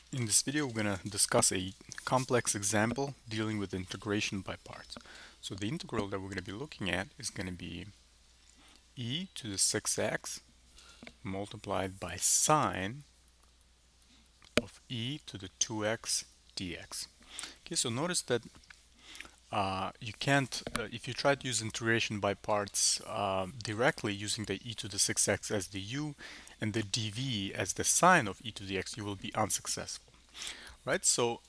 In this video, we're going to discuss a complex example dealing with integration by parts. So the integral that we're going to be looking at is going to be e to the 6x multiplied by sine of e to the 2x dx. Okay, so notice that you can't, if you try to use integration by parts directly using the e to the 6x as the u and the dv as the sine of e to the x, you will be unsuccessful, right?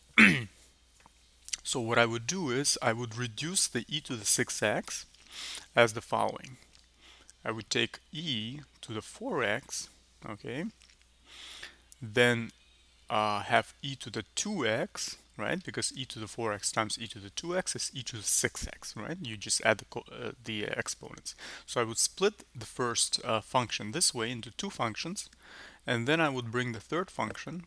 So what I would do is I would reduce the e to the 6x as the following. I would take e to the 4x, okay, then have e to the 2x, right, because e to the 4x times e to the 2x is e to the 6x, right? You just add the exponents. So I would split the first function this way into two functions, and then I would bring the third function,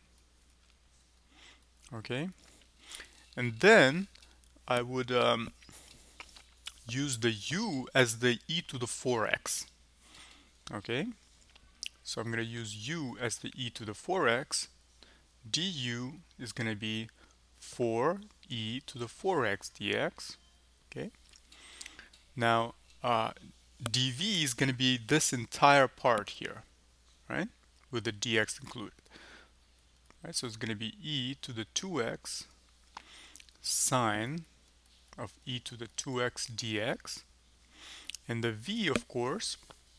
okay, and then I would use the u as the e to the 4x. Okay, so I'm going to use u as the e to the 4x. du is going to be 4e to the 4x dx. Okay, now dv is going to be this entire part here, right, with the dx included. Right, so it's going to be e to the 2x sine of e to the 2x dx, and the v, of course,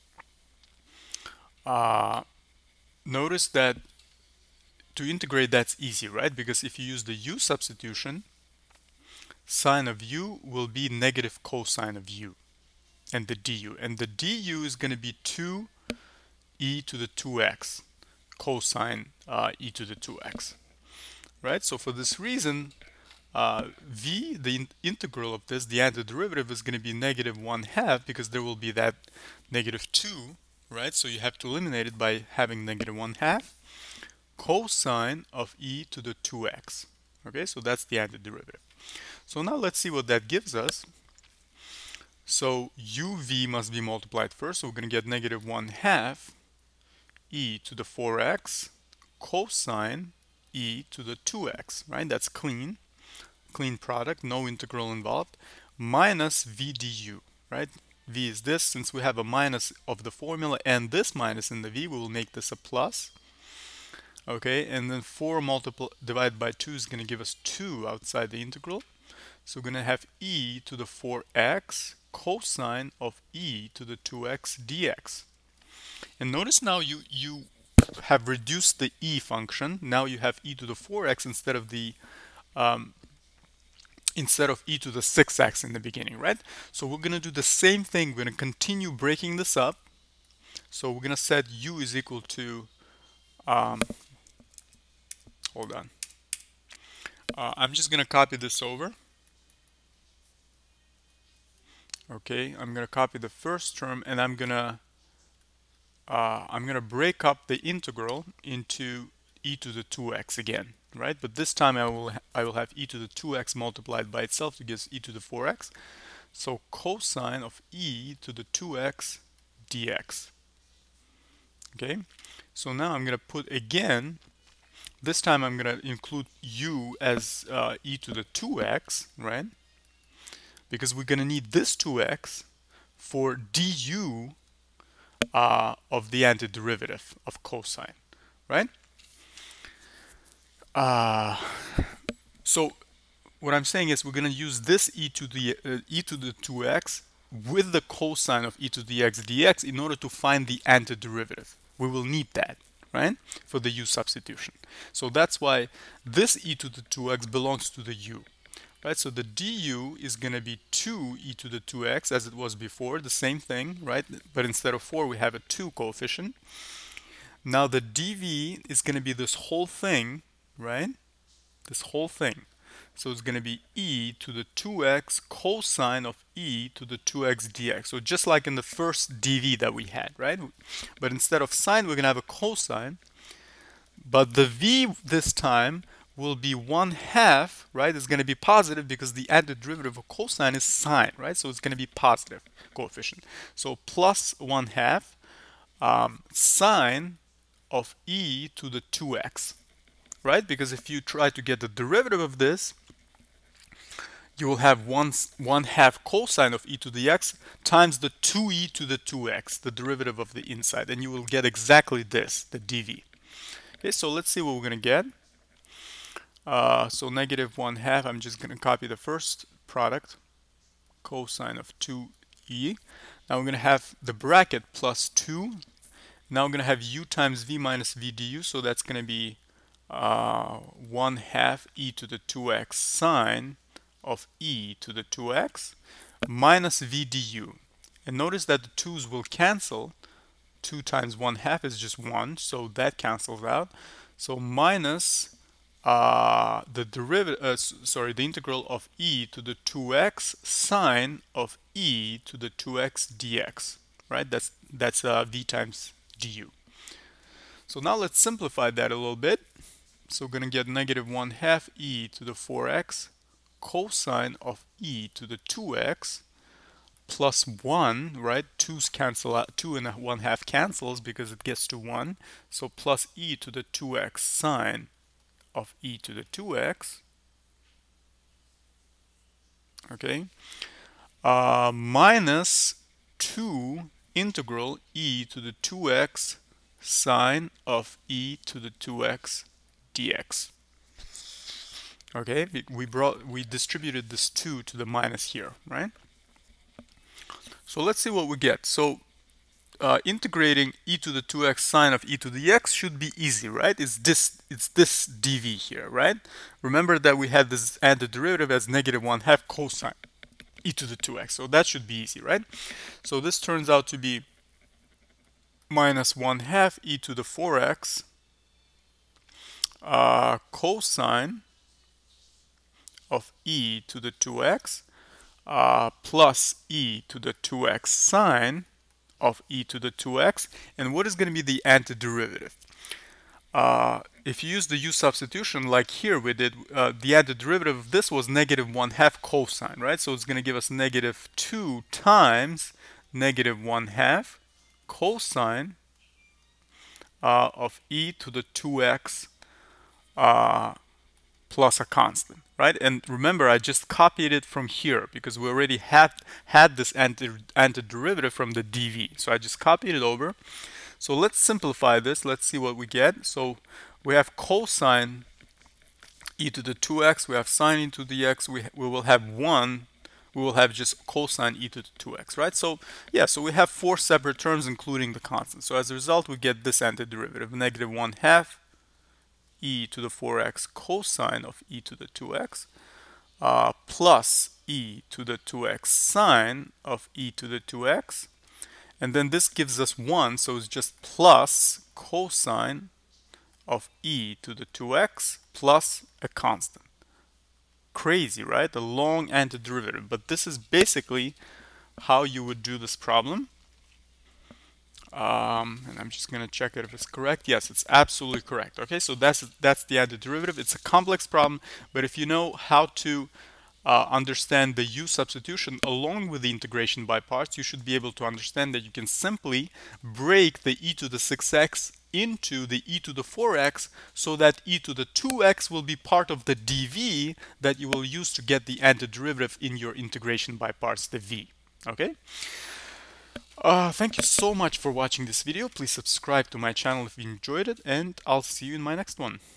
notice that to integrate that's easy, right? Because if you use the u substitution, sine of u will be negative cosine of u and the du, and the du is going to be 2e to the 2x cosine e to the 2x, right? So for this reason, v, the integral of this, the antiderivative, is going to be negative 1/2 because there will be that negative 2, right? So you have to eliminate it by having negative 1/2 cosine of e to the 2x. Okay, so that's the antiderivative. So now let's see what that gives us. So uv must be multiplied first, so we're going to get negative 1/2 e to the 4x cosine e to the 2x, right? That's clean product, no integral involved, minus v du, right? V is this. Since we have a minus of the formula and this minus in the v, we will make this a plus. Okay, and then 4 divided by 2 is going to give us 2 outside the integral. So we're going to have e to the 4x cosine of e to the 2x dx. And notice now you have reduced the e function. Now you have e to the 4x instead of e to the 6x in the beginning, right? So we're going to do the same thing. We're going to continue breaking this up. So we're going to set u is equal to, hold on. I'm just going to copy this over. Okay, I'm going to copy the first term, and I'm going to break up the integral into e to the 2x again, right? But this time I will have e to the 2x multiplied by itself to give e to the 4x. So cosine of e to the 2x dx. Okay, so now I'm going to put again, this time I'm going to include u as e to the 2x, right? Because we're going to need this 2x for du of the antiderivative of cosine, right? So what I'm saying is we're going to use this e to the 2x with the cosine of e to the x dx in order to find the antiderivative. We will need that, right, for the u substitution. So that's why this e to the 2x belongs to the u. Right, so the du is going to be 2e to the 2x as it was before, the same thing, right? But instead of 4, we have a 2 coefficient. Now the dv is going to be this whole thing, right? This whole thing. So it's going to be e to the 2x cosine of e to the 2x dx. So just like in the first dv that we had, right? But instead of sine, we're going to have a cosine. But the v this time will be 1/2, right? It's going to be positive because the antiderivative of cosine is sine, right? So it's going to be positive coefficient. So plus 1/2 sine of e to the 2x, right? Because if you try to get the derivative of this, you will have 1/2 cosine of e to the x times the 2e to the 2x, the derivative of the inside, and you will get exactly this, the dv. Okay, so let's see what we're going to get. So negative 1/2, I'm just going to copy the first product, cosine of 2e. Now we're going to have the bracket plus 2. Now we're going to have u times v minus v du, so that's going to be 1/2 e to the 2x sine of e to the 2x minus v du. And notice that the 2's will cancel. 2 times 1/2 is just 1, so that cancels out. So minus the integral of e to the 2x sine of e to the 2x dx, right? That's v times du. So now let's simplify that a little bit. So we're going to get negative 1/2 e to the 4x cosine of e to the 2x plus 1, right? 2's cancel out, 2 and 1/2 cancels because it gets to 1. So plus e to the 2x sine of e to the 2x, okay, minus 2 integral e to the 2x sine of e to the 2x dx. Okay, we distributed this 2 to the minus here, right? So let's see what we get. So integrating e to the 2x sine of e to the x should be easy, right? It's this dv here, right? Remember that we had this antiderivative as negative 1/2 cosine e to the 2x, so that should be easy, right? So this turns out to be minus 1/2 e to the 4x cosine of e to the 2x plus e to the 2x sine of e to the 2x. And what is going to be the antiderivative? If you use the u substitution like here we did, the antiderivative of this was negative 1/2 cosine, right? So it's going to give us negative 2 times negative 1/2 cosine of e to the 2x plus a constant, right? And remember, I just copied it from here because we already had this antiderivative from the dv. So I just copied it over. So let's simplify this. Let's see what we get. So we have cosine e to the 2x, we have sine e to the x, we will have 1, we will have just cosine e to the 2x, right? So yeah, so we have 4 separate terms including the constant. So as a result, we get this antiderivative, negative 1/2 e to the 4x cosine of e to the 2x plus e to the 2x sine of e to the 2x. And then this gives us 1, so it's just plus cosine of e to the 2x plus a constant. Crazy, right? A long antiderivative. But this is basically how you would do this problem. And I'm just going to check it if it's correct. Yes, it's absolutely correct. Okay, so that's the antiderivative. It's a complex problem, but if you know how to understand the u substitution along with the integration by parts, you should be able to understand that you can simply break the e to the 6x into the e to the 4x so that e to the 2x will be part of the dv that you will use to get the antiderivative in your integration by parts, the v. Okay? Thank you so much for watching this video. Please subscribe to my channel if you enjoyed it, and I'll see you in my next one.